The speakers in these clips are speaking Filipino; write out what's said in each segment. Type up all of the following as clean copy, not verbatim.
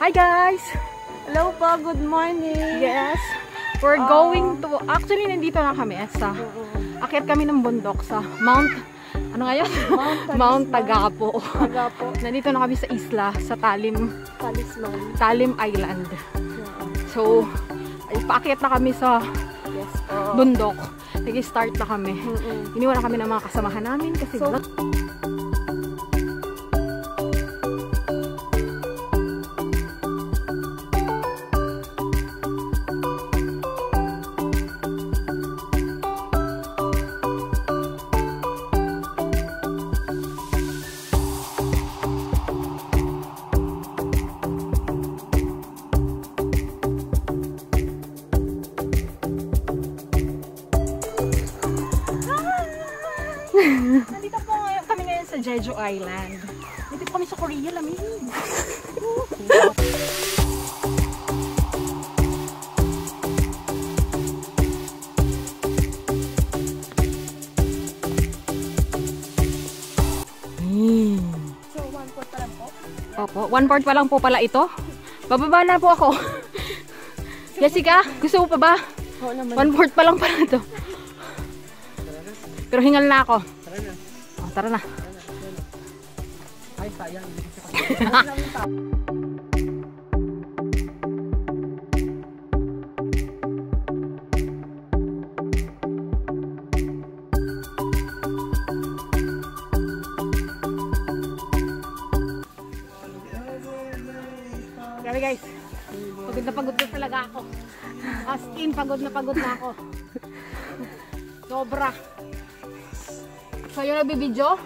Hi guys! Hello po, good morning! Yes, we're going to, actually nandito na kami sa, akyat kami ng bundok sa Mount, ano nga yun? Mount Tagapo. Nandito na kami sa isla, sa Talim Island. So, paakyat na kami sa bundok. Nag-start na kami. Iniwan na kami ng mga kasamahan namin kasi nandito po kami ngayon sa Jeju Island. Nandito kami sa Korea, lamig. So, 1/4 pa lang po? Opo, 1/4 pa lang po pala ito. Bababa na po ako. Jessica, gusto mo pa ba? Oo naman. 1/4 pa lang pala ito. Pero hingal na ako. Tara na. Oh, tara na. Ay, sayang. Grabe guys. Pagod na talaga ako. As in, pagod na ako. Sobra. So, yung nagbibideo.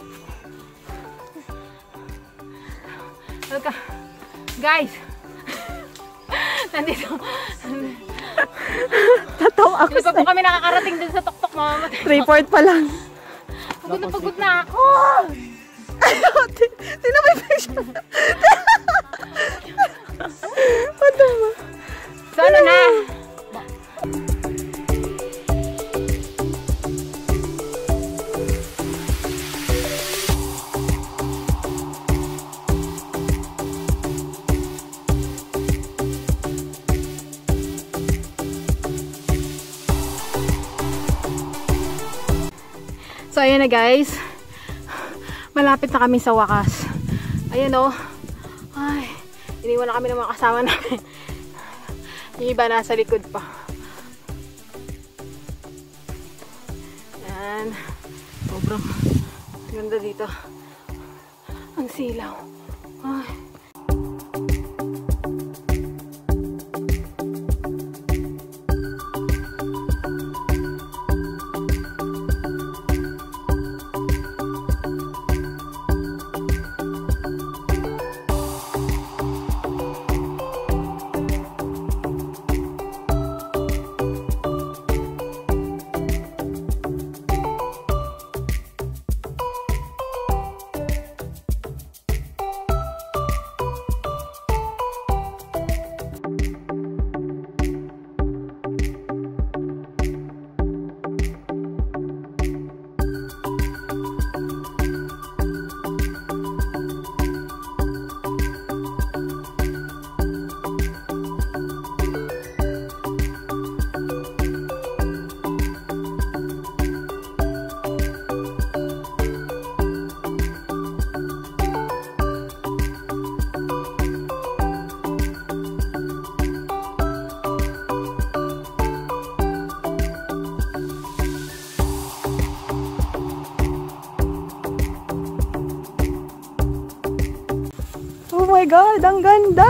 Guys. Nandito. Tatawa ako Hindi pa po kami nakakarating dun sa tuktok, mamamatay. 3/4 pa lang. Pagod na ako. Tingnan mo yung picture. Ano ba? So, ano na? So, ayan na guys. Malapit na kami sa wakas. Ayan o. Ay, iniwan na kami ng mga kasama namin. Yung iba nasa likod pa. Ayan. Sobrang ganda dito. Ang silaw. Ay. Oh my God, ang ganda!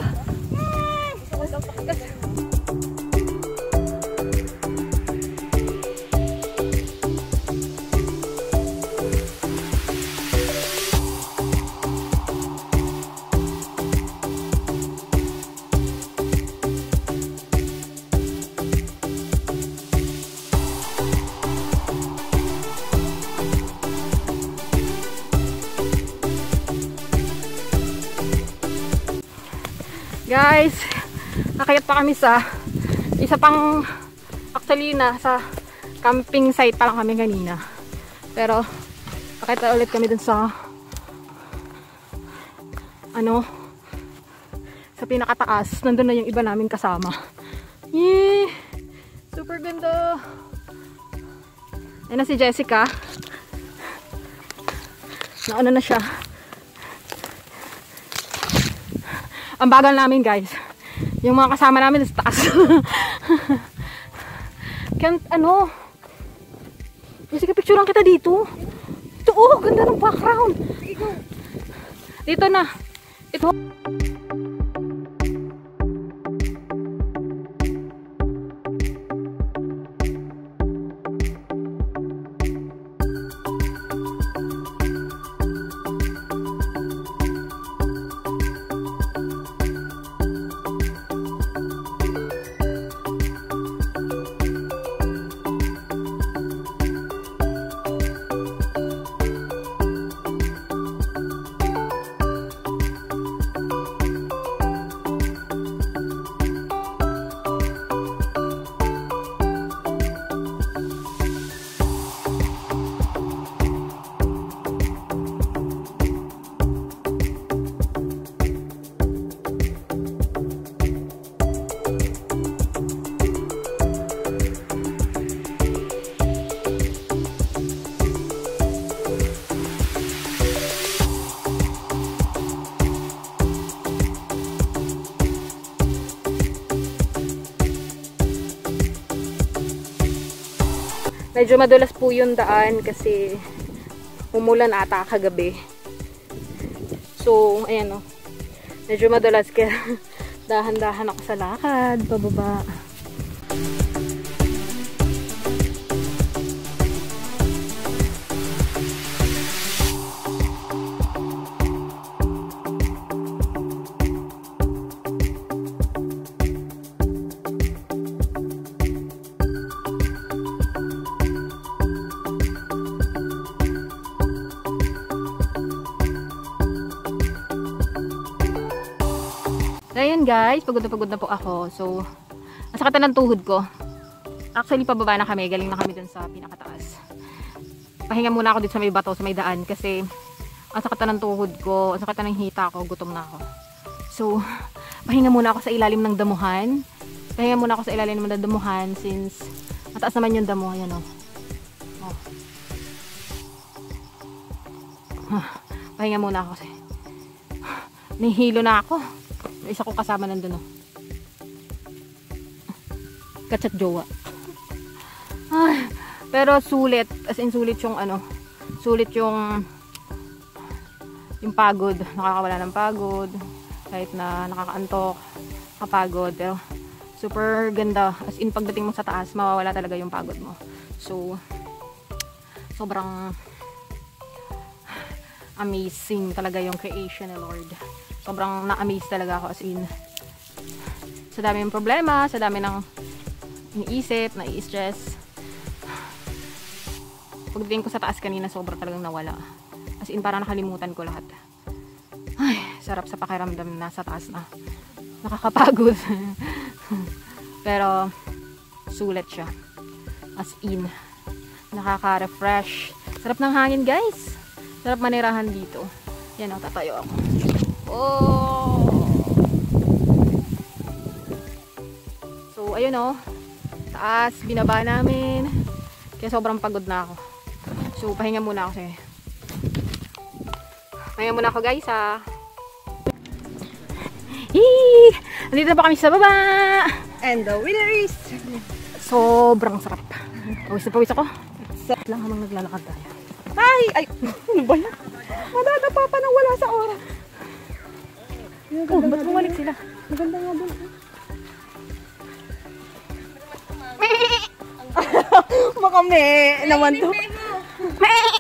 Guys, nakayat pa kami sa isa pang, actually sa camping site pa lang kami kanina. Pero nakayat ulit kami dun sa Sa pinakataas, nandun na yung iba naming kasama. Yee! Super ganda! Ayan na si Jessica. Nauna na siya. Ang bagal namin, guys. Yung mga kasama namin sa taas. Can't, ano? Jessica, picturean kita dito. Ito, oh, ganda ng background. Dito na. Ito. Medyo madulas po yung daan kasi umulan ata kagabi. So, ayan o. Medyo madulas kaya dahan-dahan ako sa lakad, pababa. Ayan guys, pagod na po ako. So, ang sakit na ng tuhod ko. Actually, pababa na kami. Galing na kami dun sa pinakataas. Pahinga muna ako dito sa may bato, sa may daan. Kasi, ang sakit na ng tuhod ko. Ang sakit na ng hita ko. Gutom na ako. So, pahinga muna ako sa ilalim ng damuhan. Pahinga muna ako sa ilalim ng damuhan since mataas naman yung damo. Ayan o. Pahinga muna ako kasi nahihilo na ako. Isa ko kasama nandun, oh. Kachat jowa. Ay, pero sulit. As in, sulit yung ano. Sulit yung pagod. Nakakawala ng pagod. Kahit na nakakaantok, kapagod. Pero super ganda. As in, pagdating mo sa taas, mawawala talaga yung pagod mo. So, sobrang amazing talaga yung creation ni Lord. Sobrang na-amaze talaga ako as in. Sa dami ng problema, sa dami ng iniisip, nai-stress. Pagdating ko sa taas kanina, sobrang talagang nawala. As in, parang nakalimutan ko lahat. Ay, sarap sa pakiramdam na sa taas na. Nakakapagod. Pero, sulit siya. As in, nakaka-refresh. Sarap ng hangin, guys. Sarap manirahan dito. Yan o, tatayo ako. Oh! So, ayun o. Taas, binaba namin. Kaya sobrang pagod na ako. So, pahinga muna ako. Pahinga muna ako, guys, ha. Hee! Andito na pa kami sa baba. And the winner is... Sobrang sarap. Pawis na pawis ako. Sarap lang habang naglalakad tayo. Ay! Ano ba yan? Madadapa pa nang wala sa oras. Oh, ba't bumalik sila? Maganda nga doon. Baka may naman to.